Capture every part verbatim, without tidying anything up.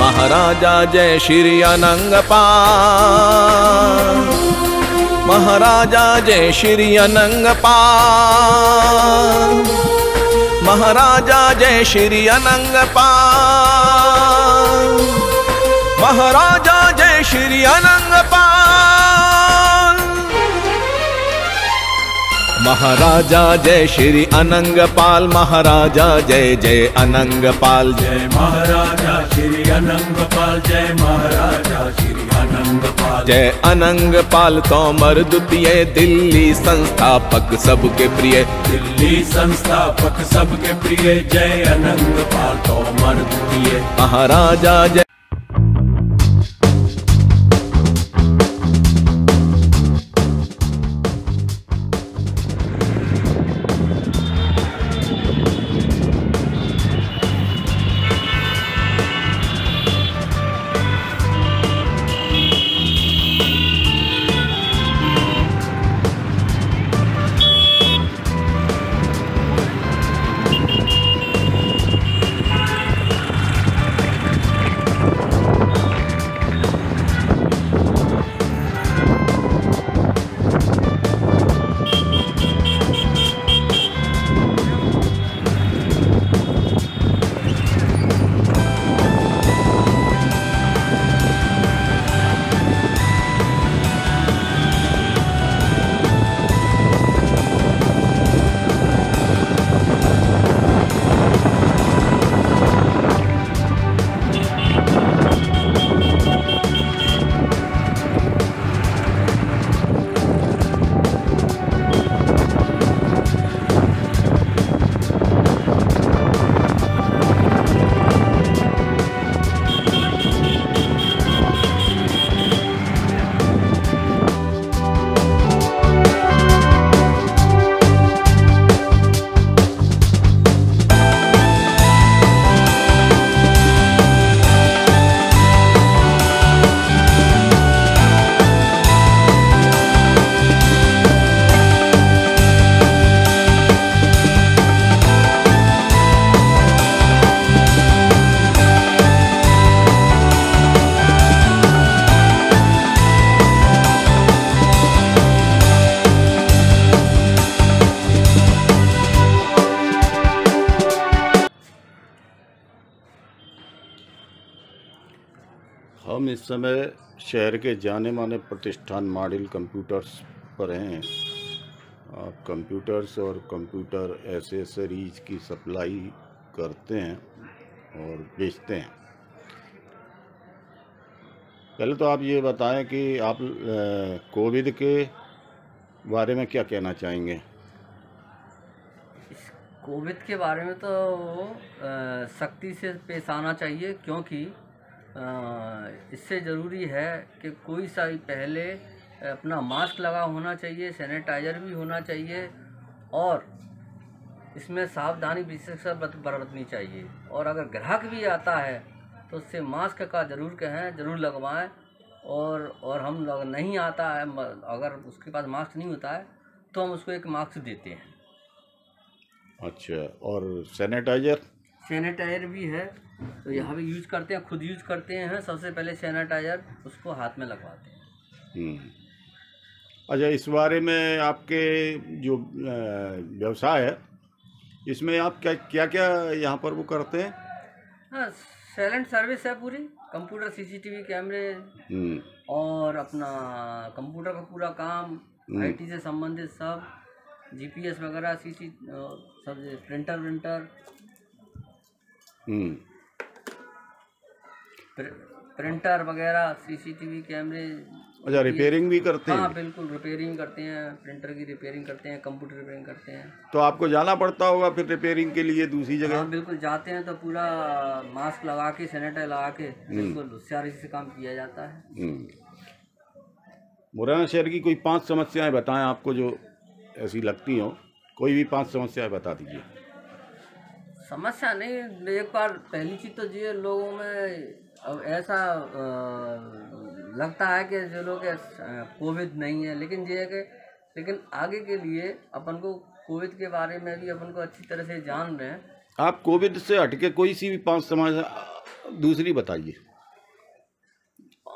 महाराजा जय श्री अनंगपाल, महाराजा जय श्री अनंगपाल, महाराजा जय श्री अनंगपाल, महाराजा जय श्री अनंगपाल, महाराजा जय श्री अनंगपाल, महाराजा जय जय अनंगपाल, जय महाराजा श्री अनंगपाल, जय महाराजा श्री अनंगपाल, जय अनंगपाल तोमर द्वितीय, दिल्ली संस्थापक सबके प्रिय, दिल्ली संस्थापक सबके प्रिय, जय अनंगपाल तोमर द्वितीय, महाराजा जय। हम इस समय शहर के जाने माने प्रतिष्ठान मॉडल कंप्यूटर्स पर हैं। कंप्यूटर्स और कंप्यूटर एसेसरीज की सप्लाई करते हैं और बेचते हैं। पहले तो आप ये बताएं कि आप कोविड के बारे में क्या कहना चाहेंगे। कोविड के बारे में तो सख्ती से पेश आना चाहिए, क्योंकि इससे ज़रूरी है कि कोई सा भी पहले अपना मास्क लगा होना चाहिए, सैनिटाइज़र भी होना चाहिए और इसमें सावधानी विशेष बरतनी चाहिए। और अगर ग्राहक भी आता है तो उससे मास्क का ज़रूर कहें, ज़रूर लगवाएं। और और हम लोग नहीं आता है, अगर उसके पास मास्क नहीं होता है तो हम उसको एक मास्क देते हैं। अच्छा, और सैनिटाइज़र सैनिटाइज़र भी है तो यहाँ भी यूज करते हैं, खुद यूज करते हैं। सबसे पहले सैनिटाइज़र उसको हाथ में लगवाते हैं। अच्छा, इस बारे में आपके जो व्यवसाय है इसमें आप क्या क्या क्या यहाँ पर वो करते हैं। हाँ, साइलेंट सर्विस है पूरी, कंप्यूटर सीसीटीवी कैमरे और अपना कंप्यूटर का पूरा काम, आईटी से संबंधित सब, जीपीएस वगैरह, सीसी सब, प्रिंटर प्रिंटर प्रिंटर वगैरह, सीसीटीवी कैमरे। अच्छा, रिपेयरिंग भी करते हैं। हाँ बिल्कुल, रिपेयरिंग करते हैं, प्रिंटर की रिपेयरिंग करते हैं, कंप्यूटर रिपेयरिंग करते हैं। तो आपको जाना पड़ता होगा फिर रिपेयरिंग के लिए दूसरी जगह। हाँ बिल्कुल, जाते हैं तो पूरा मास्क लगा के, सैनिटाइजर लगा के बिल्कुल होशियारी से काम किया जाता है। मुरैना शहर की कोई पांच समस्याएं बताएं आपको जो ऐसी लगती हो, कोई भी पांच समस्याएं बता दीजिए। समस्या नहीं, एक बार पहली चीज़ तो ये लोगों में अब ऐसा आ, लगता है कि जो लोग कोविड नहीं है, लेकिन ये है कि लेकिन आगे के लिए अपन को कोविड के बारे में भी अपन को अच्छी तरह से जान रहे हैं। आप कोविड से हटके कोई सी भी पांच समस्या दूसरी बताइए।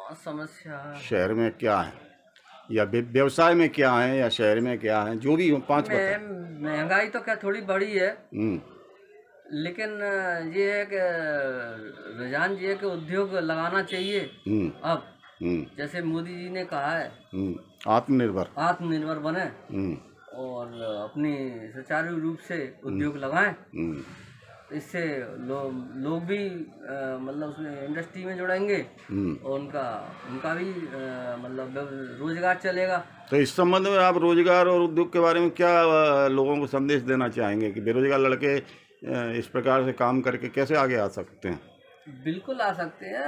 पांच समस्या शहर में क्या है, या व्य- व्यवसाय में क्या है, या शहर में क्या है, जो भी हो पांच में बताएं। महंगाई तो क्या थोड़ी बढ़ी है, हम्म लेकिन ये है कि रुझान ये है कि उद्योग लगाना चाहिए। हम्म अब हम्म जैसे मोदी जी ने कहा है हम्म आत्मनिर्भर। आत्मनिर्भर बने हम्म और अपनी सुचारू रूप से उद्योग लगाएं। हम्म इससे लोग लोग भी अ, मतलब उसमें इंडस्ट्री में जुड़ेंगे हम्म और उनका उनका भी अ, मतलब व्यव- रोजगार चलेगा। तो इस संबंध में आप रोजगार और उद्योग के बारे में क्या अ, लोगों को संदेश देना चाहेंगे कि बेरोजगार लड़के अ, इस प्रकार से काम करके कैसे आगे आ सकते हैं? बिल्कुल आ सकते हैं,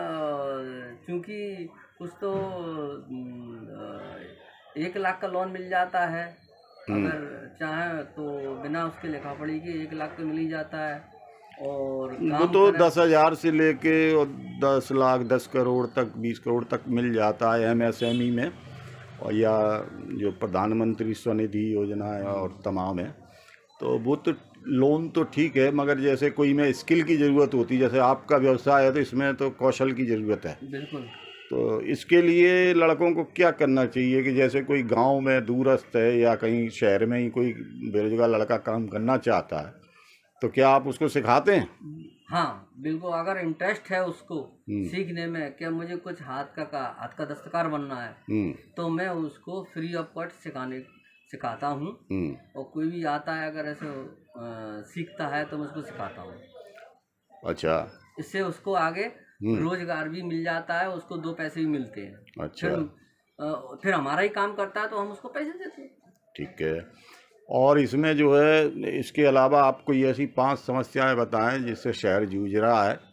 अ, क्योंकि कुछ तो अम, अ, एक लाख का लोन मिल जाता है, अगर चाहे तो बिना उसके लिखा पढ़ी के एक लाख तो मिल ही जाता है। और वो काम तो करें- दस हजार से लेके और दस लाख दस करोड़ तक बीस करोड़ तक मिल जाता है एमएसएमई में, और या जो प्रधानमंत्री स्वनिधि योजना है और तमाम है। तो वो तो लोन तो ठीक है, मगर जैसे कोई में स्किल की ज़रूरत होती है, जैसे आपका व्यवसाय है तो इसमें तो कौशल की ज़रूरत है। बिल्कुल। तो इसके लिए लड़कों को क्या करना चाहिए कि जैसे कोई गांव में दूरस्थ है या कहीं शहर में ही कोई बेरोजगार लड़का काम करना चाहता है, तो क्या आप उसको सिखाते हैं? हाँ बिल्कुल, अगर इंटरेस्ट है उसको सीखने में, क्या मुझे कुछ हाथ का, का हाथ का दस्तकार बनना है, हम्म तो मैं उसको फ्री ऑफ कॉस्ट सिखाने सिखाता हूँ। हम्म और कोई भी आता है अगर ऐसे अ, सीखता है तो मैं उसको सिखाता हूँ। अच्छा इससे उसको आगे रोजगार भी मिल जाता है, उसको दो पैसे भी मिलते हैं। अच्छा फिर अ, फिर हमारा ही काम करता है तो हम उसको पैसे देते हैं। ठीक है। और इसमें जो है, इसके अलावा आप कोई ऐसी पांच समस्याएं बताएं जिससे शहर जूझ रहा है।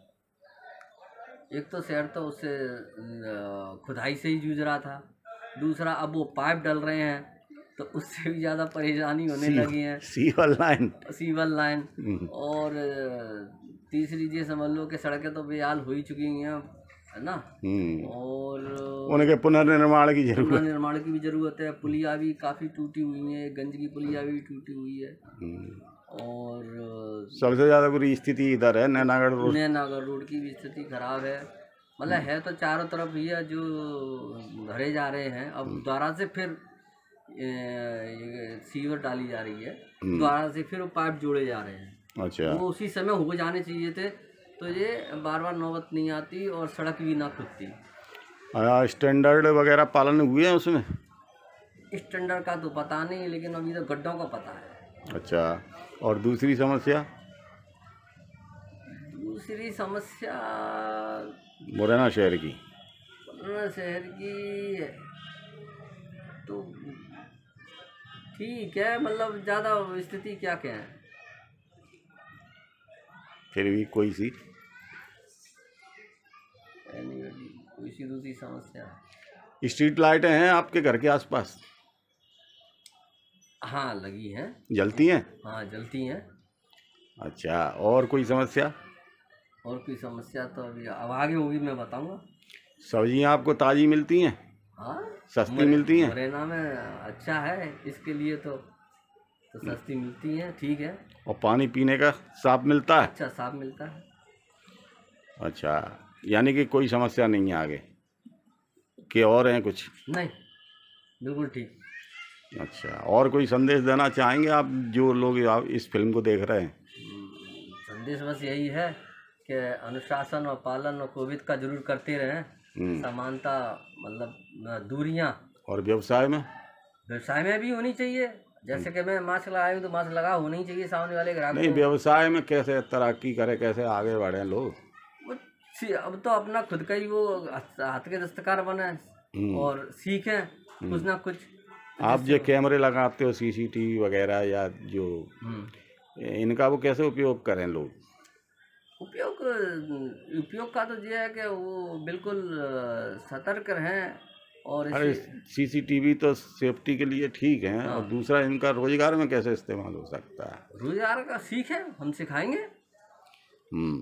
एक तो शहर तो उससे अ, खुदाई से ही जूझ रहा था। दूसरा, अब वो पाइप डल रहे हैं तो उससे भी ज़्यादा परेशानी होने लगी है, सीवर लाइन। Sewer line. और अ, तीसरी ये समझ लो कि सड़कें तो बेहाल हो ही चुकी हैं, है ना। हम्म और उनके पुनर्निर्माण की जरूरत। पुनर्निर्माण की भी जरूरत है। पुलिया भी काफ़ी टूटी हुई है, गंज की पुलिया भी टूटी हुई है। और अ, सबसे ज्यादा बुरी स्थिति इधर है, नैनागढ़ रोड। नैनागढ़ रोड की भी स्थिति खराब है। मतलब है तो चारों तरफ ही है जो भरे जा रहे हैं। अब दोबारा से फिर अ, ये सीवर डाली जा रही है, दोबारा से फिर वो पाइप जोड़े जा रहे हैं। अच्छा वो उसी समय हो जाने चाहिए थे, तो ये बार बार नौबत नहीं आती और सड़क भी ना खुदती। आ, स्टैंडर्ड वगैरह पालन हुए हैं उसमें? स्टैंडर्ड का तो पता नहीं, लेकिन अभी तो गड्ढों का पता है। अच्छा, और दूसरी समस्या? दूसरी समस्या मुरैना शहर की। मुरैना शहर की तो ठीक है, मतलब ज़्यादा स्थिति क्या क्या है। फिर भी कोई सी कोई सी दूसरी समस्या? स्ट्रीट लाइटें हैं आपके घर के आसपास? हाँ लगी हैं। जलती हैं? हाँ जलती हैं। अच्छा, और कोई समस्या? और कोई समस्या तो अभी अब आगे होगी, मैं बताऊंगा। सब्जियां आपको ताज़ी मिलती हैं? हाँ सस्ती मुरे- मिलती हैं? मुरैना में अच्छा है इसके लिए तो तो सस्ती मिलती हैं, ठीक है। और पानी पीने का साफ मिलता है? अच्छा साफ मिलता है। अच्छा, यानी कि कोई समस्या नहीं है आगे कि और हैं कुछ? नहीं, बिल्कुल ठीक। अच्छा, और कोई संदेश देना चाहेंगे आप जो लोग आप इस फिल्म को देख रहे हैं? संदेश बस यही है कि अनुशासन और पालन और कोविड का जरूर करते रहें। समानता मतलब दूरियां। और व्यवसाय में? व्यवसाय में भी होनी चाहिए, जैसे कि मैं मास्क लगाया हूँ तो मास्क लगा होना ही चाहिए सामने वाले ग्राहक नहीं, को। व्यवसाय में कैसे तरक्की करे, कैसे आगे बढ़े लोग? वो सी- अब तो अपना खुद का ही वो हाथ के दस्तकार बने और सीखें कुछ ना कुछ। आप जो कैमरे लगाते हो सीसीटीवी वगैरह या जो, इनका वो कैसे उपयोग करें लोग? उपयोग उपयोग का तो ये है कि वो बिल्कुल अ, सतर्क रहें। और अरे इसे सीसीटीवी तो सेफ्टी के लिए ठीक है, और दूसरा इनका रोजगार में कैसे इस्तेमाल हो सकता है? रोजगार का सीखें, हम सिखाएंगे हम्म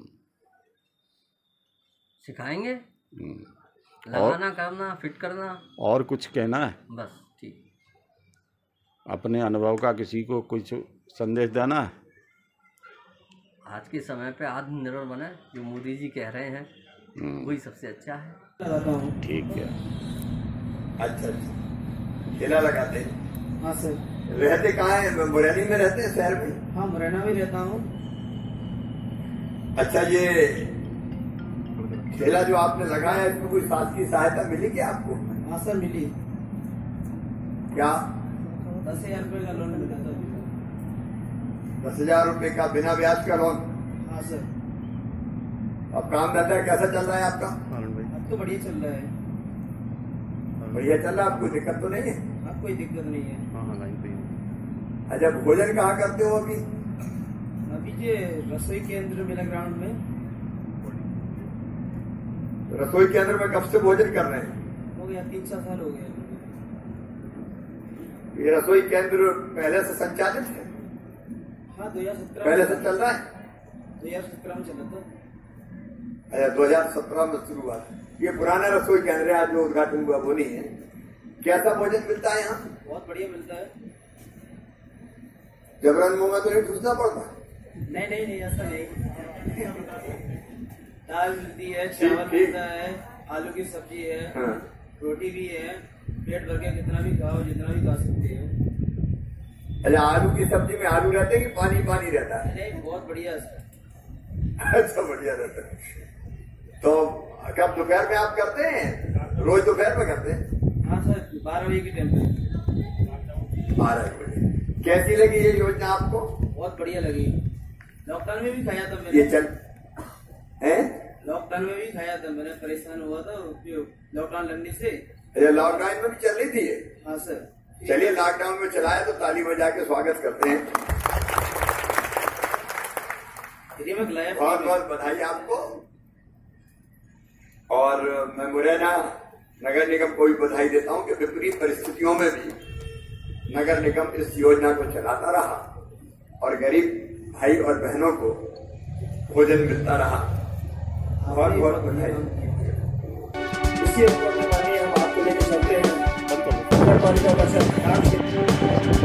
सिखाएंगे हम्म। लगाना, करना, फिट करना। और कुछ कहना है? बस ठीक। अपने अनुभव का किसी को कुछ संदेश देना है? आज के समय पे आत्मनिर्भर बने, जो मोदी जी कह रहे हैं वही सबसे अच्छा है। लगाता हूँ। ठीक है। अच्छा अच्छा, ठेला लगाते हैं। हाँ सर। रहते कहाँ हैं? मुरैनी में रहते हैं, शहर में? हाँ, मुरैना में रहता हूँ। अच्छा, ये ठेला जो आपने लगाया है इसमें कोई शासकीय सहायता मिली क्या आपको? हाँ सर, मिली। क्या? दस हजार रुपये का लोन मिला था। दस हजार रुपये का बिना ब्याज का लोन? हाँ सर। अब काम धंधा कैसा चल रहा है आपका? अब तो बढ़िया चल रहा है। बढ़िया चल रहा है, आपको दिक्कत तो नहीं है? अब कोई दिक्कत नहीं है। अच्छा, भोजन कहाँ करते हो अभी? अभी ये रसोई केंद्र मेला ग्राउंड में। रसोई केंद्र में कब से भोजन कर रहे हैं? हो गया तीन चार साल हो गए। ये रसोई केंद्र पहले से संचालित है? हाँ, दो हजार सत्रह पहले से चल रहा है? दो हजार सत्रह में चला था। अच्छा, दो हजार सत्रह में शुरू हुआ। ये पुराना रसोई केंद्र है, आज जो उद्घाटन हुआ वो नहीं है। कैसा भोजन मिलता है यहाँ? बहुत बढ़िया मिलता है। जबरन मुंह में तो नहीं घुसना पड़ता? नहीं नहीं नहीं, ऐसा नहीं। दाल मिलती है, ठीक, चावल ठीक। मिलता है, आलू की सब्जी है, हाँ। रोटी भी है। पेट भर के कितना भी खाओ, जितना भी खा सकते हो। अच्छा, आलू की सब्जी में आलू रहते हैं कि पानी पानी रहता है? नहीं, बहुत बढ़िया है सर। अच्छा, बढ़िया रहता है। तो कब दोपहर में आप करते हैं? रोज दोपहर में करते हैं? हाँ सर, बारह बजे के टाइम पे। बारह बजे। कैसी लगी ये योजना आपको? बहुत बढ़िया लगी। लॉकडाउन में भी खाया था मैंने। ये चल है? लॉकडाउन में भी खाया था मैंने, परेशान हुआ था लॉकडाउन लगने से। अरे, लॉकडाउन में भी चल रही थी ये? हाँ सर। चलिए, लॉकडाउन में चलाया तो ताली बजा के स्वागत करते हैं। में खिलाया। बहुत बहुत बधाई आपको। और मैं मुरैना नगर निगम को भी बधाई देता हूं कि विपरीत परिस्थितियों में भी नगर निगम इस योजना को चलाता रहा और गरीब भाई और बहनों को भोजन मिलता रहा। बहुत बहुत बधाई। इसी ऊपर में मानिए हम आपको लेकर चलते हैं नगर पालिका बचत।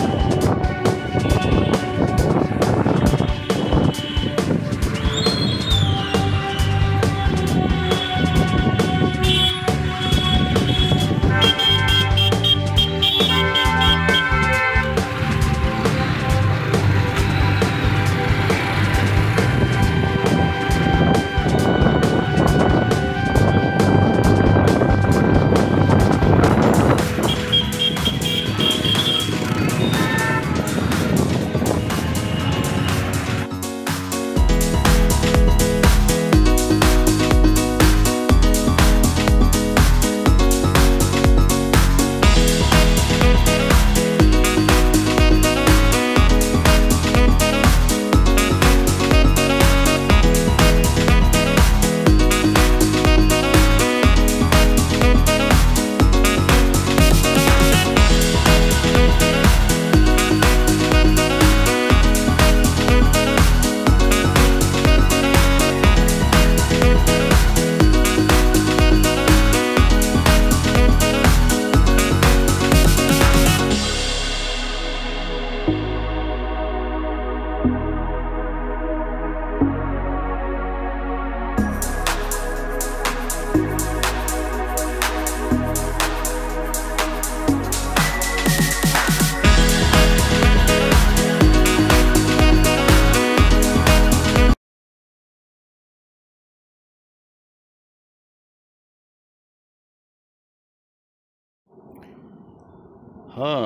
हाँ,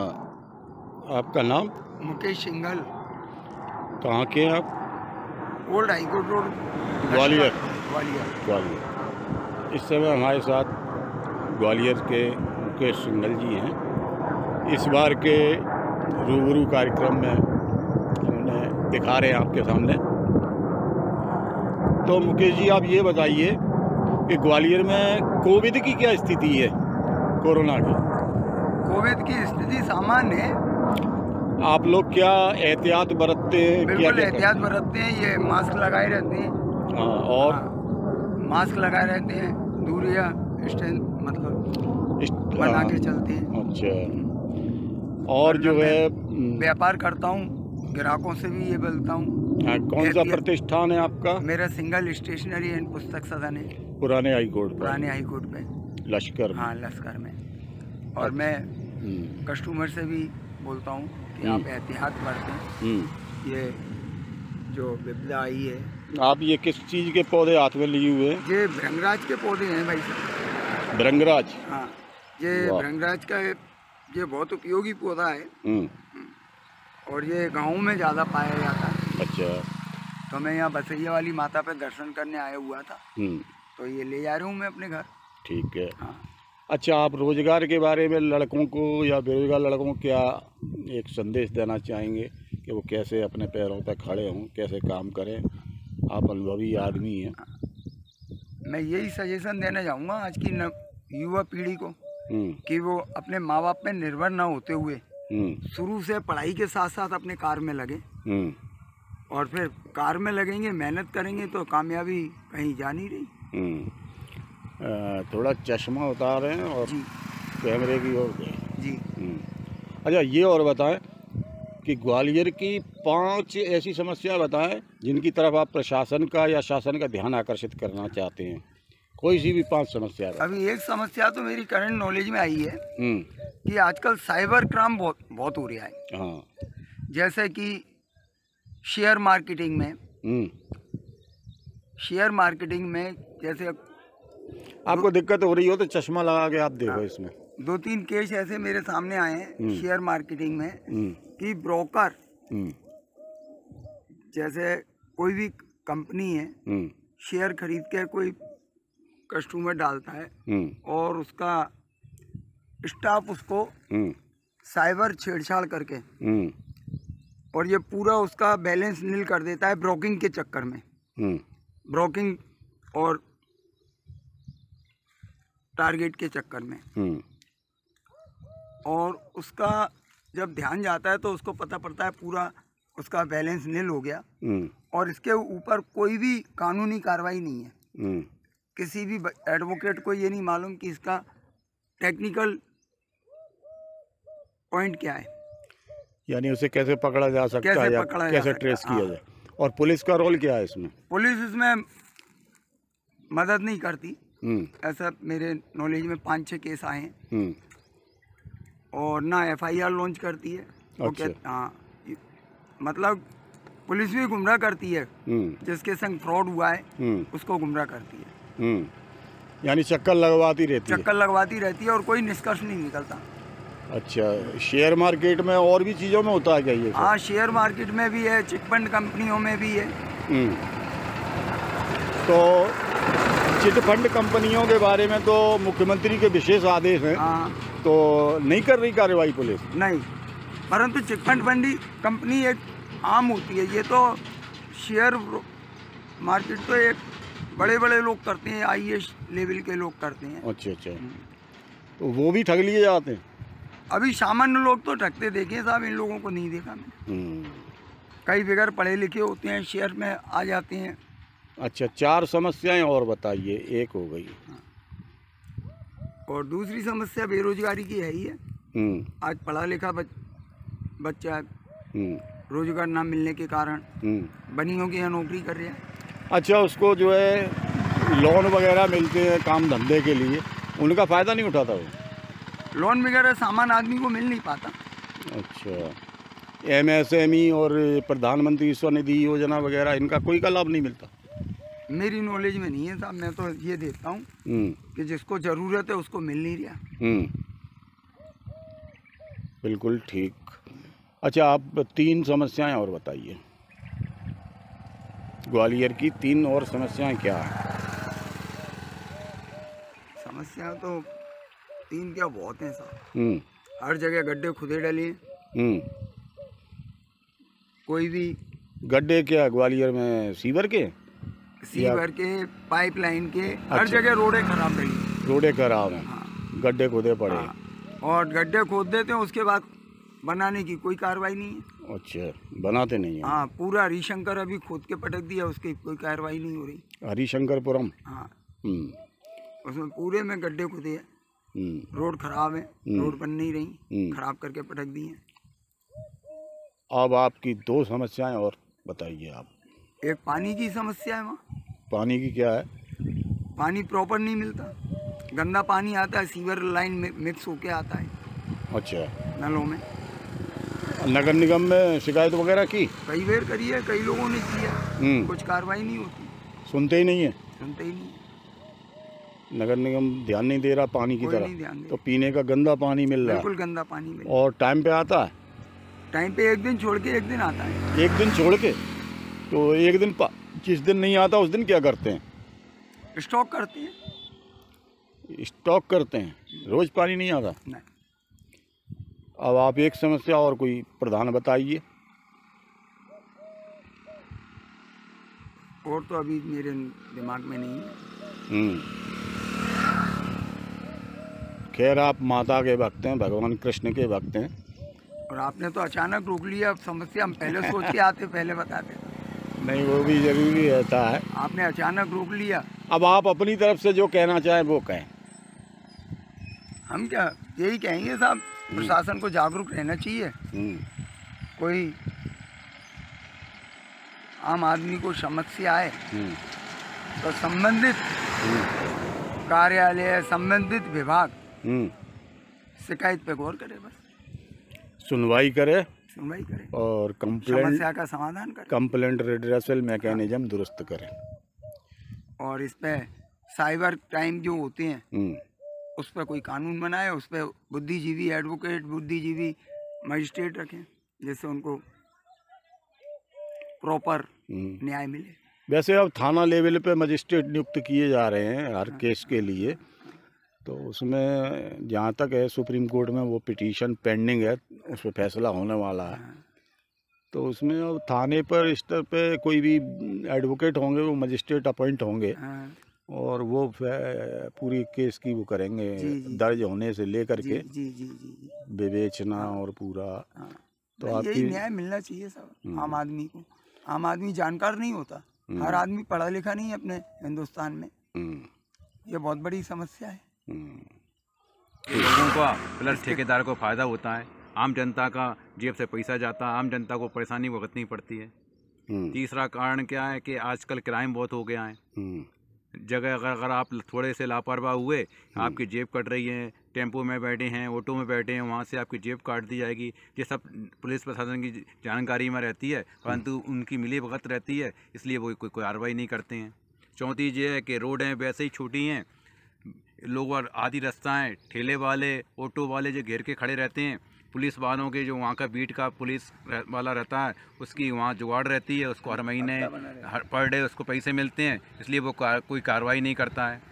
आपका नाम? मुकेश सिंघल। कहाँ के हैं आप? Old high court road, Gwalior. Gwalior. Gwalior. इस समय हमारे साथ ग्वालियर के मुकेश सिंघल जी हैं। इस बार के रूबरू कार्यक्रम में उन्हें दिखा रहे हैं आपके सामने। तो मुकेश जी, आप ये बताइए कि ग्वालियर में कोविड की क्या स्थिति है, कोरोना की? कोविड की स्थिति सामान्य है। आप लोग क्या एहतियात बरतते हैं? बिल्कुल एहतियात बरतते हैं। ये मास्क लगाए रहते हैं। हाँ, और हाँ, मास्क लगाए रहते हैं, दूरियां स्टैंड मतलब बना के चलते हैं। अच्छा। और जो है व्यापार करता हूँ, ग्राहकों से भी ये बोलता हूँ हाँ, कौन सा प्रतिष्ठान है आपका? मेरा सिंगल स्टेशनरी एंड पुस्तक सदन है पुराने हाई कोर्ट पर, पुराने हाई कोर्ट पे, लश्कर में। हाँ लश्कर में। और मैं हम्म, कस्टमर से भी बोलता हूँ कि आप एहतियात बरतें। हम्म। ये जो विपदा आई है, आप ये किस चीज़ के पौधे हाथ में लिए हुए हैं? ये भृंगराज के पौधे हैं भाई साहब। भृंगराज? हाँ, ये वाह। भृंगराज का ये बहुत उपयोगी पौधा है हम्म, और ये गाँव में ज़्यादा पाया जाता है। अच्छा। तो मैं यहाँ बसैया वाली माता पे दर्शन करने आया हुआ था, हम्म, तो ये ले जा रहा हूँ मैं अपने घर। ठीक है। हाँ। अच्छा, आप रोजगार के बारे में लड़कों को या बेरोजगार लड़कों को क्या एक संदेश देना चाहेंगे कि वो कैसे अपने पैरों पर खड़े हों, कैसे काम करें? आप अनुभवी आदमी हैं। मैं यही सजेशन देना चाहूँगा आज की न, युवा पीढ़ी को हम्म, कि वो अपने माँ बाप पे निर्भर ना होते हुए हम्म, शुरू से पढ़ाई के साथ साथ अपने कार में लगे, हम्म, और फिर कार में लगेंगे, मेहनत करेंगे तो कामयाबी कहीं जा नहीं रही। हम्म। अ, थोड़ा चश्मा उतार रहे हैं और जी कैमरे की ओर गए। जी। हम्म। अच्छा, ये और बताएं कि ग्वालियर की पांच ऐसी समस्याएं बताएं जिनकी तरफ आप प्रशासन का या शासन का ध्यान आकर्षित करना चाहते हैं। कोई सी भी पांच समस्या बताएं। अभी एक समस्या तो मेरी करंट नॉलेज में आई है हम्म, कि आजकल साइबर क्राइम बहुत बहुत हो रहा है। हाँ। जैसे कि शेयर मार्केटिंग में, हम्म। शेयर मार्केटिंग में जैसे आपको दिक्कत हो रही हो तो चश्मा लगा के आप देखो इसमें। दो तीन केस ऐसे मेरे सामने आए हैं शेयर मार्केटिंग में हम्म, कि ब्रोकर, हम्म, जैसे कोई भी कंपनी है, हम्म, शेयर खरीद के कोई कस्टमर डालता है हम्म, और उसका स्टाफ उसको हम्म, साइबर छेड़छाड़ करके हम्म, और ये पूरा उसका बैलेंस नील कर देता है ब्रोकिंग के चक्कर में। हम्म, ब्रोकिंग और टारगेट के चक्कर में, हम्म, और उसका जब ध्यान जाता है तो उसको पता पड़ता है पूरा उसका बैलेंस नील हो गया, हम्म, और इसके ऊपर कोई भी कानूनी कार्रवाई नहीं है। हम्म। किसी भी एडवोकेट को ये नहीं मालूम कि इसका टेक्निकल पॉइंट क्या है, यानी उसे कैसे पकड़ा जा सकता कैसे है या पकड़ा जा कैसे सकता ट्रेस है, किया हाँ। जाए? और पुलिस का रोल क्या है इसमें? पुलिस इसमें मदद नहीं करती। हम्म, ऐसा मेरे नॉलेज में पाँच छः केस आए हैं, हम्म, और ना एफ आई आर लॉन्च करती है। वो अच्छा। कहते- हाँ, ये- मतलब पुलिस भी गुमराह करती है, हम्म, जिसके संग फ्रॉड हुआ है हम्म, उसको गुमराह करती है, हम्म। यानी चक्कर लगवाती रहती है। चक्कर लगवाती रहती है और कोई निष्कर्ष नहीं निकलता। अच्छा, शेयर मार्केट में और भी चीज़ों में होता है क्या ये सब? हाँ, शेयर मार्केट में भी है, चिटफंड कंपनियों में भी है। हम्म। तो चिटफंड कंपनियों के बारे में तो मुख्यमंत्री के विशेष आदेश हैं, हाँ, तो नहीं कर रही कार्रवाई पुलिस? नहीं, परंतु चिटफंड फंडी कंपनी एक आम होती है। ये तो शेयर मार्केट तो एक बड़े बड़े लोग करते हैं, आई ए एस लेवल के लोग करते हैं। अच्छा अच्छा, तो वो भी ठग लिए जाते हैं? अभी सामान्य लोग तो ठगते देखे साहब, इन लोगों को नहीं देखा मैंने। हम्म। कई बगैर पढ़े लिखे होते हैं, शेयर में आ जाते हैं। अच्छा, चार समस्याएं और बताइए, एक हो गई। और दूसरी समस्या बेरोजगारी की है ही है। हम्म, आज पढ़ा लिखा बच, बच्चा हम्म, रोजगार ना मिलने के कारण हम्म। बनियों के यहाँ नौकरी कर रहे हैं। अच्छा, उसको जो है लोन वगैरह मिलते हैं काम धंधे के लिए, उनका फ़ायदा नहीं उठाता वो? लोन वगैरह सामान आदमी को मिल नहीं पाता। अच्छा, एम एस एम ई और प्रधानमंत्री स्वनिधि योजना वगैरह इनका कोई का लाभ नहीं मिलता? मेरी नॉलेज में नहीं है साहब, मैं तो ये देखता हूँ हम्म, कि जिसको ज़रूरत है उसको मिल नहीं रहा। हम्म, बिल्कुल ठीक। अच्छा, आप तीन समस्याएं और बताइए, ग्वालियर की तीन और समस्याएं क्या हैं? समस्या तो तीन क्या बहुत हैं साहब। हम्म, हर जगह गड्ढे खुदे डले हैं। हम्म। कोई भी गड्ढे क्या ग्वालियर में सीवर के? सीवर के, पाइपलाइन के, हर अच्छा। जगह रोडें खराब रही। रोडे खराब हैं, हाँ, गड्ढे खुदे पड़े हैं। हाँ, और गड्ढे खोद देते हैं, उसके बाद बनाने की कोई कार्रवाई नहीं है। अच्छा, बनाते नहीं हैं। हाँ, पूरा हरिशंकर अभी खोद के पटक दिया, उसकी कोई कार्रवाई नहीं हो रही। हरिशंकरपुरम। हाँ, हम्म, उसमें पूरे में गड्ढे खुदे हैं, हम्म, रोड खराब है, रोड बन नहीं रही, हम्म। खराब करके पटक दी हैं। अब आपकी दो समस्याएं और बताइए आप। एक पानी की समस्या है वहाँ, पानी की क्या है? पानी प्रॉपर नहीं मिलता, गंदा पानी आता है, सीवर लाइन में मिक्स होके आता है अच्छा, नलों में। नगर निगम में शिकायत वगैरह की? कई बार करी है, कई लोगों ने किया, हम्म। कुछ कार्रवाई नहीं होती, सुनते ही नहीं है, सुनते ही नहीं, नगर निगम ध्यान नहीं दे रहा पानी की कोई तरफ। नहीं ध्यान दे। तो पीने का गंदा पानी मिल रहा है बिल्कुल गंदा पानी मिल, और टाइम पे आता है? टाइम पे एक दिन छोड़ के एक दिन आता है। एक दिन छोड़ के? तो एक दिन पा- जिस दिन नहीं आता उस दिन क्या करते हैं? स्टॉक करते हैं, स्टॉक करते हैं, रोज पानी नहीं आता। नहीं। अब आप एक समस्या और कोई प्रधान बताइए। और तो अभी मेरे दिमाग में नहीं है। हम्म। खैर, आप माता के भक्त हैं, भगवान कृष्ण के भक्त हैं। और आपने तो अचानक रोक लिया, अब समस्या हम पहले सोच के आते, पहले बताते। नहीं, वो भी जरूरी रहता है। आपने अचानक रोक लिया। अब आप अपनी तरफ से जो कहना चाहें वो कहें। हम क्या यही कहेंगे साहब, प्रशासन को जागरूक रहना चाहिए। हम्म। कोई आम आदमी को समस्या आए हम्म। तो संबंधित कार्यालय, संबंधित विभाग हम्म। शिकायत पे गौर करे, बस सुनवाई करे सुनवाई करे और कंप्लेंट समस्या का समाधान करे, कंप्लेंट रिड्रेसल मैकेनिज्म दुरुस्त करें। और इस पे साइबर क्राइम जो होते हैं हम्म। उस पर कोई कानून बनाए, उस पर बुद्धिजीवी एडवोकेट, बुद्धिजीवी मजिस्ट्रेट रखें, जिससे उनको प्रॉपर हम्म। न्याय मिले। वैसे अब थाना लेवल पे मजिस्ट्रेट नियुक्त किए जा रहे हैं हर केस के लिए, तो उसमें जहाँ तक है सुप्रीम कोर्ट में वो पिटीशन पेंडिंग है, उस पर फैसला होने वाला है। तो उसमें अब थाने पर स्तर पे कोई भी एडवोकेट होंगे, वो मजिस्ट्रेट अपॉइंट होंगे हाँ, और वो फै- पूरी केस की वो करेंगे, जी, जी। दर्ज होने से लेकर जी के जी जी जी जी। विवेचना और पूरा। हाँ। तो नहीं, यही आपकी न्याय मिलना चाहिए सब आम आदमी को। आम आदमी जानकार नहीं होता, हर आदमी पढ़ा लिखा नहीं है अपने हिंदुस्तान में, हम्म। ये बहुत बड़ी समस्या है। हम्म। लोगों का प्लस ठेकेदार को फ़ायदा होता है, आम जनता का जेब से पैसा जाता है, आम जनता को परेशानी भुगतनी पड़ती है। हम्म। तीसरा कारण क्या है कि आजकल क्राइम बहुत हो गया है। हम्म। जगह अगर अगर आप थोड़े से लापरवाह हुए, आपकी जेब कट रही है, टेम्पो में बैठे हैं, ऑटो में बैठे हैं, वहाँ से आपकी जेब काट दी जाएगी। ये सब पुलिस प्रशासन की जानकारी में रहती है, परंतु उनकी मिली भगत रहती है, इसलिए वो कोई कार्रवाई नहीं करते हैं। चौथी ये है कि रोडें वैसे ही छोटी हैं, लोग और आधी रास्ताएँ, ठेले वाले, ऑटो वाले जो घेर के खड़े रहते हैं, पुलिस वालों के जो वहाँ का बीट का पुलिस रह, वाला रहता है, उसकी वहाँ जुगाड़ रहती है, उसको हर महीने हर पर डे उसको पैसे मिलते हैं, इसलिए वो कार, कोई कार्रवाई नहीं करता है।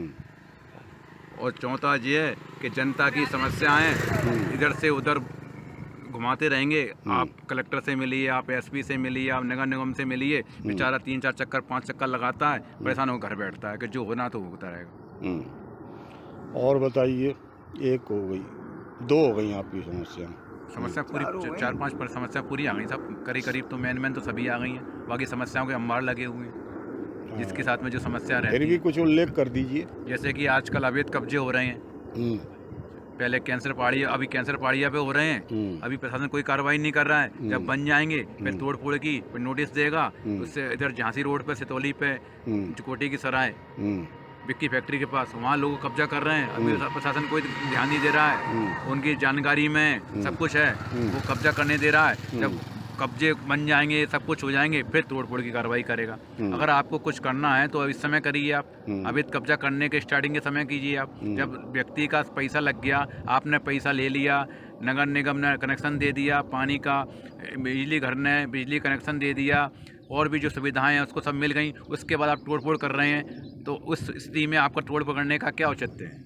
और चौथा ये है कि जनता की समस्याएं इधर से उधर घुमाते रहेंगे। आप कलेक्टर से मिलिए, आप एसपी से मिलिए, आप नगर निगम से मिलिए, बेचारा तीन चार चक्कर पांच चक्कर लगाता है, परेशान होकर घर बैठता है कि जो होना तो होता रहेगा। और बताइए, एक हो गई, दो हो गई आपकी समस्या? समस्या पूरी चार पांच पर समस्या पूरी आ गई सब, करीब करीब तो मेन मेन तो सभी आ गई हैं, बाकी समस्याओं के अंबार लगे हुए हैं जिसके साथ में जो समस्या रहती है। फिर भी कुछ उल्लेख कर दीजिए। जैसे कि आजकल अवैध कब्जे हो रहे हैं, पहले कैंसर पहाड़िया, अभी कैंसर पहाड़िया पे हो रहे हैं, अभी प्रशासन कोई कार्रवाई नहीं कर रहा है। जब बन जाएंगे फिर तोड़ फोड़ की फिर नोटिस देगा, उससे इधर झांसी रोड पे, सितौली पे, कोटी की सराय, विक्की फैक्ट्री के पास, वहाँ लोग कब्जा कर रहे हैं। अभी प्रशासन कोई ध्यान नहीं दे रहा है, उनकी जानकारी में सब कुछ है, वो कब्जा करने दे रहा है। जब कब्जे बन जाएंगे, सब कुछ हो जाएंगे, फिर तोड़ फोड़ की कार्रवाई करेगा। अगर आपको कुछ करना है तो इस समय करिए आप, अभी कब्जा करने के स्टार्टिंग के समय कीजिए आप। जब व्यक्ति का पैसा लग गया, आपने पैसा ले लिया, नगर निगम ने कनेक्शन दे दिया, पानी का, बिजली घर ने बिजली कनेक्शन दे दिया, और भी जो सुविधाएं हैं उसको सब मिल गई, उसके बाद आप तोड़ फोड़ कर रहे हैं, तो उस स्थिति में आपका तोड़ फोड़ करने का क्या औचित्य है?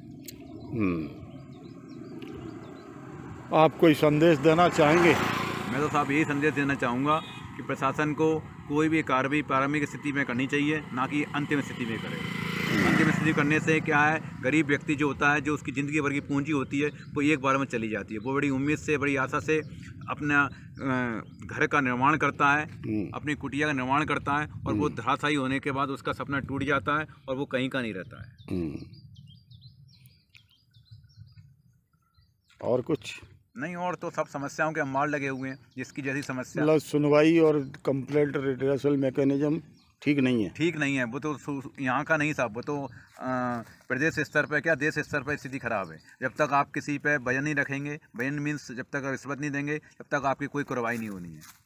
आप कोई संदेश देना चाहेंगे? मैं तो साहब यही संदेश देना चाहूँगा कि प्रशासन को कोई भी कार्रवाई प्रारंभिक स्थिति में करनी चाहिए, ना कि अंतिम स्थिति में करे। अंतिम स्थिति करने से क्या है, गरीब व्यक्ति जो होता है, जो उसकी ज़िंदगी भर की पूंजी होती है, वो एक बार में चली जाती है। वो बड़ी उम्मीद से, बड़ी आशा से अपना घर का निर्माण करता है, अपनी कुटिया का निर्माण करता है, और वो धराशायी होने के बाद उसका सपना टूट जाता है और वो कहीं का नहीं रहता है। और कुछ नहीं, और तो सब समस्याओं के अम्बार लगे हुए हैं, जिसकी जैसी समस्या मतलब सुनवाई और कंप्लेंट रिड्रेसल मैकेनिज्म ठीक नहीं है। ठीक नहीं है। वो तो सु- यहाँ का नहीं साहब, वो तो अ, प्रदेश स्तर पर क्या देश स्तर पर स्थिति खराब है। जब तक आप किसी पे बयान नहीं रखेंगे, बयान मीन्स जब तक रिश्वत नहीं देंगे, तब तक आपकी कोई कार्रवाई नहीं होनी है।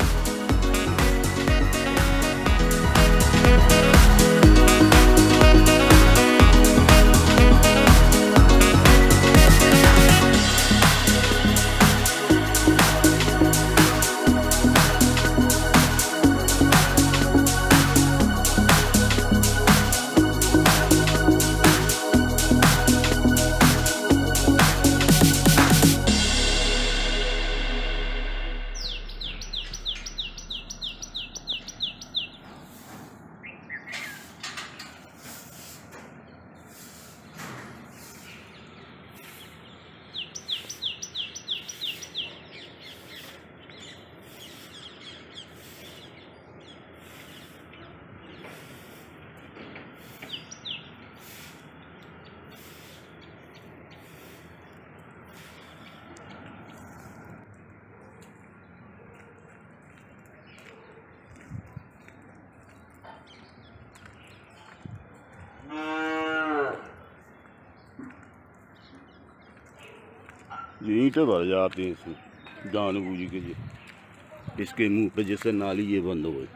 ये ईंटें भर जाते हैं इसमें जानबूझ के, ये इसके मुंह पे जैसे नाली ये बंद हो गई।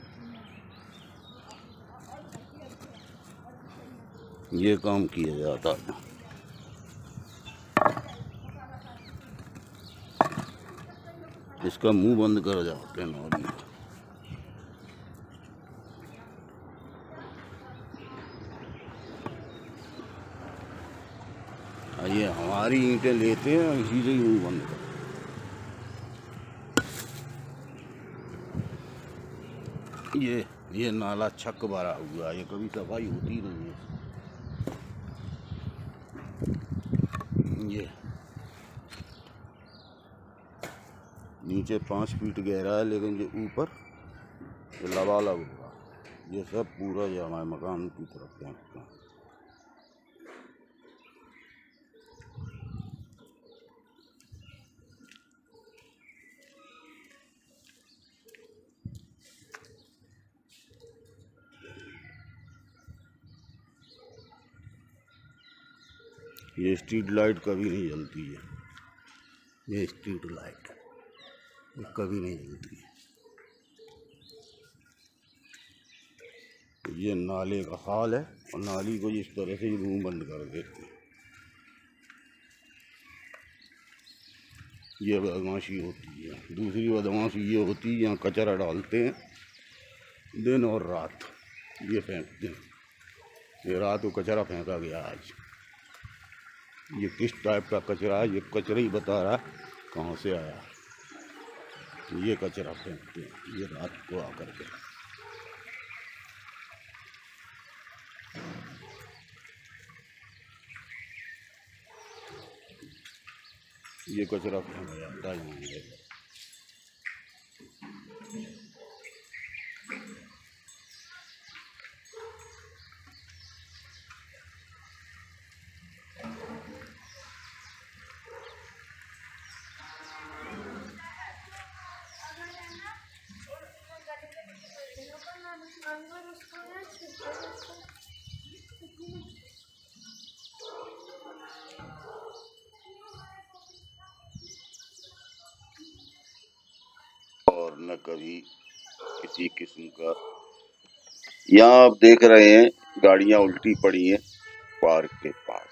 ये काम किया जाता है। इसका मुंह बंद कर जाते हैं नाली। ये हमारी ईंटें लेते हैं, इसी से ही मुंह बंद कर। ये ये नाला छक भरा हुआ है, ये कभी सफाई होती नहीं है। ये नीचे पाँच फीट गहरा है, लेकिन जो ऊपर ये लबालब हुआ, ये सब पूरा ये हमारे मकान की तरफ फेंकते हैं। ये स्ट्रीट लाइट कभी नहीं जलती है। ये स्ट्रीट लाइट ये कभी नहीं जलती है। ये नाले का हाल है, और नाली को इस तरह से मुंह बंद कर देते हैं। ये बदमाशी होती है। दूसरी बदमाशी ये होती है, यहाँ कचरा डालते हैं दिन और रात, ये फेंकते हैं। ये रात को कचरा फेंका गया आज। ये किस टाइप का कचरा है, ये कचरा ही बता रहा कहाँ से आया। ये कचरा फेंकते हैं ये रात को आकर के। ये कचरा फेंका जाता है। और न कभी किसी किस्म का। यहाँ आप देख रहे हैं गाड़ियां उल्टी पड़ी हैं पार्क के पास,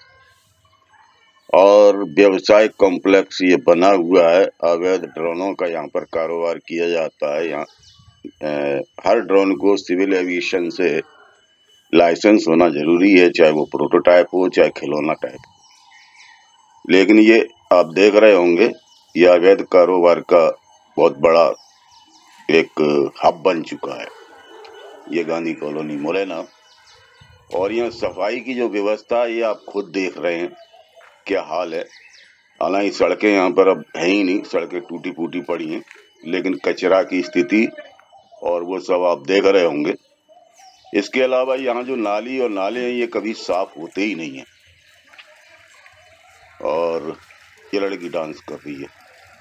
और व्यवसायिक कॉम्प्लेक्स ये बना हुआ है। अवैध ड्रोनों का यहाँ पर कारोबार किया जाता है। यहाँ हर ड्रोन को सिविल एविएशन से लाइसेंस होना जरूरी है, चाहे वो प्रोटोटाइप हो चाहे खिलौना टाइप हो। लेकिन ये आप देख रहे होंगे ये अवैध कारोबार का बहुत बड़ा एक हब बन चुका है, ये गांधी कॉलोनी मुरैना। और यहाँ सफाई की जो व्यवस्था है ये आप खुद देख रहे हैं क्या हाल है। हालांकि सड़कें यहाँ पर अब है ही नहीं, सड़कें टूटी फूटी पड़ी हैं, लेकिन कचरा की स्थिति और वो सब आप देख रहे होंगे। इसके अलावा यहाँ जो नाली और नाले हैं ये कभी साफ होते ही नहीं हैं। और ये लड़की डांस कर रही है,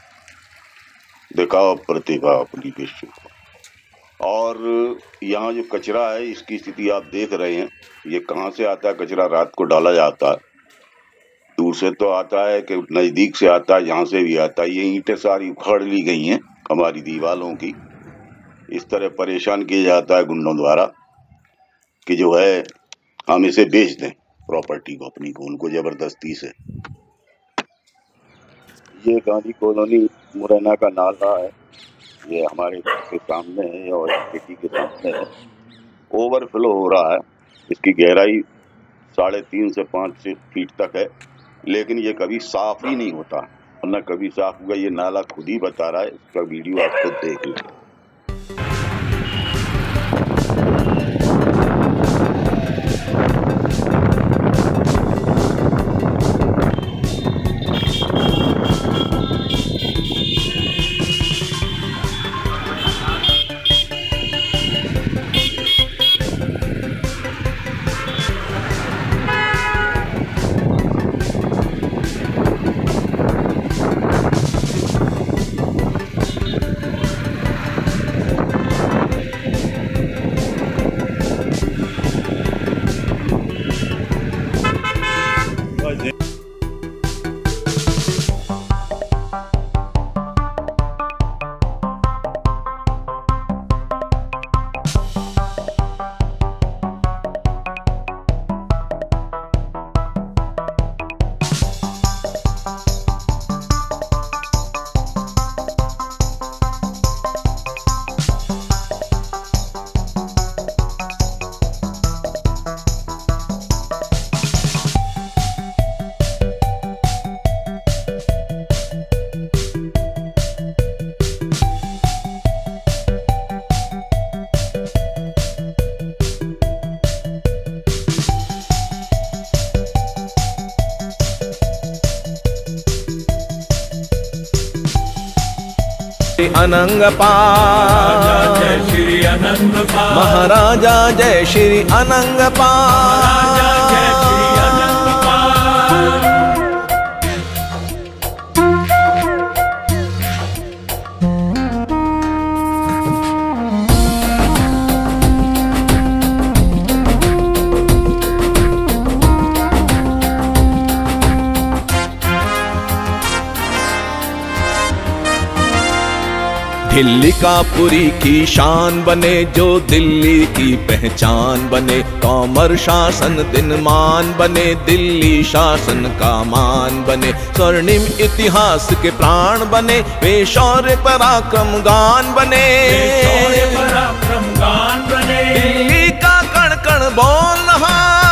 दिखाओ प्रतिभा अपनी विश्व को। और यहाँ जो कचरा है इसकी स्थिति आप देख रहे हैं, ये कहाँ से आता है कचरा? रात को डाला जाता है, दूर से तो आता है कि नज़दीक से आता है, यहाँ से भी आता है। ये ईंटें सारी उखाड़ ली गई हैं हमारी दीवारों की। इस तरह परेशान किया जाता है गुंडों द्वारा कि जो है हम इसे बेच दें प्रॉपर्टी को अपनी को, उनको ज़बरदस्ती से। ये गांधी कॉलोनी मुरैना का नाला है, ये हमारे घर के सामने है और सिटी के सामने है। ओवरफ्लो हो रहा है, इसकी गहराई साढ़े तीन से पाँच से फीट तक है, लेकिन ये कभी साफ ही नहीं होता, वरना कभी साफ होगा। ये नाला खुद ही बता रहा है, इसका वीडियो आप खुद देख लें। अनंग पाल जय श्री अनंग पाल, महाराजा जय श्री अनंग पाल, जय श्री अनंग पाल। दिल्ली का पुरी की शान बने, जो दिल्ली की पहचान बने। तोमर शासन दिन मान बने, दिल्ली शासन का मान बने। स्वर्णिम इतिहास के प्राण बने, वे शौर्य पराक्रम गान बने, शौर्य पराक्रम गान बने। दिल्ली का कण कण बोल रहा,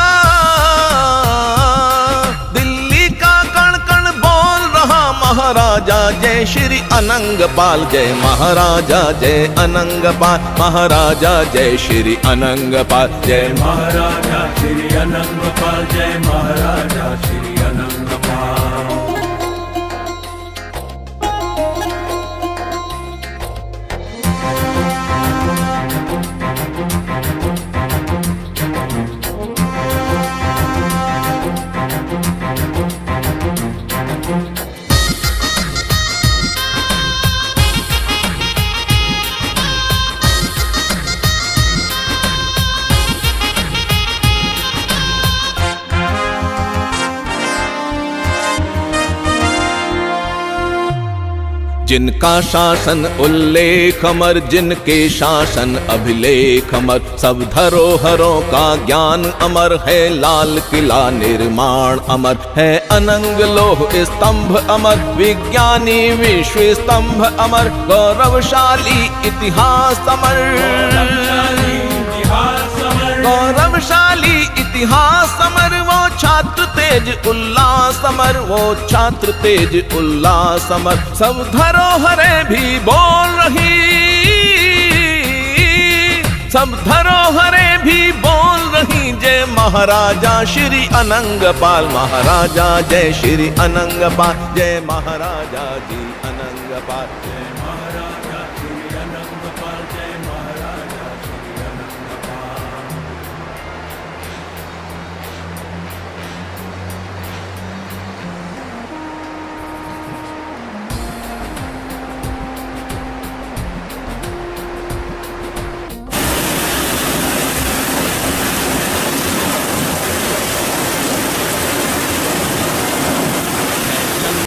दिल्ली का कण कण बोल रहा। महाराजा जय श्री अनंग पाल, जय महाराजा जय अनंग पाल, महाराजा जय श्री अनंग पाल, जय महाराजा श्री अनंग पाल, जय महाराजा श्री अनंग पाल। जिनका शासन उल्लेख अमर, जिनके शासन अभिलेख अमर। सब धरोहरों का ज्ञान अमर है, लाल किला निर्माण अमर है। अनंग लोह स्तंभ अमर, विज्ञानी विश्व स्तंभ अमर। गौरवशाली इतिहास अमर, गौरवशाली इतिहास अमर। वो छात्र तेज उल्लास अमर, वो छात्र तेज उल्लास अमर। सब धरोहरें भी बोल रही, सब धरोहरें भी बोल रही। जय महाराजा श्री अनंग पाल, महाराजा जय श्री अनंग पाल, जय महाराजा जी अनंग पाल।